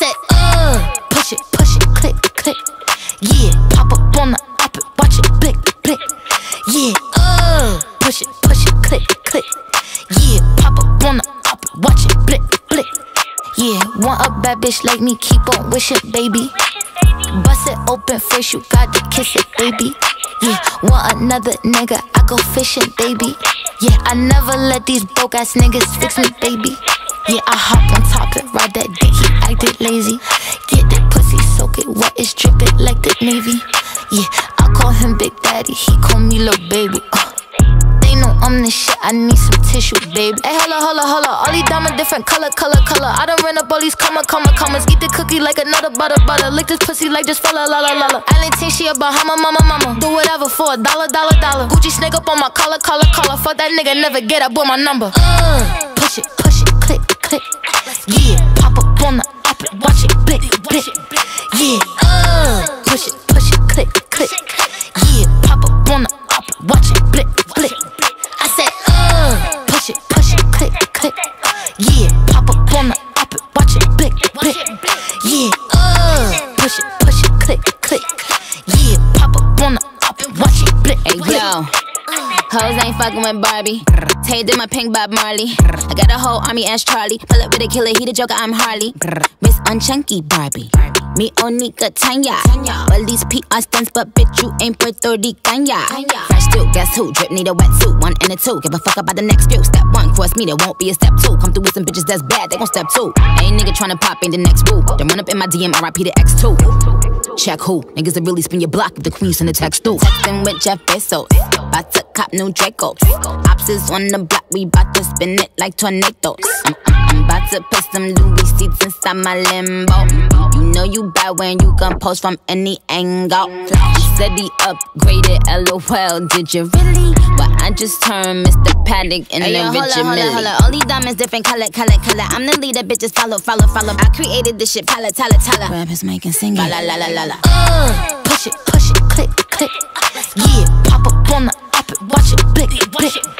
said, push it, click, click. Yeah, pop up on the op it, watch it, blick, blick. Yeah, push it, click, click. Yeah, pop up on the op it, watch it, blick, blick. Yeah, want a bad bitch like me, keep on wishing, baby. Bust it open first, you got to kiss it, baby. Yeah, want another nigga, I go fishing, baby. Yeah, I never let these broke ass niggas fix me, baby. Yeah, I hop on top and ride that dick, he acted lazy. Get that pussy, soak it wet, it's dripping like the Navy. Yeah, I call him Big Daddy, he call me Lil Baby. They know I'm the shit, I need some tissue, baby. Hey, holla, all these diamonds different color. I done ran up all these commas. Eat the cookie like another butter. Lick this pussy like this fella, la. I didn't think she a Bahama, mama. Do whatever for $1. Gucci snake up on my collar. Fuck that nigga, never get up with my number. Push it, click, click. Yeah, pop up on the op it, watch it, blick, blick. Yeah, push it, click, click. Yeah, pop up on the op it, watch it, blick, blick. I said, push it, click, click. Yeah, pop up on the op it, watch it, blick, blick. Yeah, push it, click, click. Yeah, pop up on the op it, watch it, blick, blick. Hey, yo. Hoes ain't fucking with Barbie. Tay did my pink Bob Marley. I got a whole army as Charlie. Pull up with a killer, he the Joker, I'm Harley. Miss Unchunky Barbie. Me Onika Tanya. Well, these PR stunts, but bitch, you ain't Puerto Rican, ya. Fresh too, guess who? Drip need a wetsuit, 1 and a 2. Give a fuck about the next few. Step 1, cross me, there won't be a step 2. Come through with some bitches that's bad, they gon' step 2. Ain't nigga tryna pop, ain't the next boo. Then run up in my DM, RIP to X2. Check who? Niggas that really spin your block if the queen send a text through. Textin' with Jeff Bezos. Bout to cop new Dracos. Ops is on the block, we bout to spin it like tornadoes. I'm bout to put some Louis seats inside my limbo. You know you bad when you can post from any angle. He said he upgraded, LOL, did you really? But I just turned Mr. Paddock in the Richard Mille. All these diamonds different color. I'm the leader, bitches follow. I created this shit, tala. Rappers making singing, la. Push it, click, click. Yeah, pop up on the op it, watch it, blick, blick.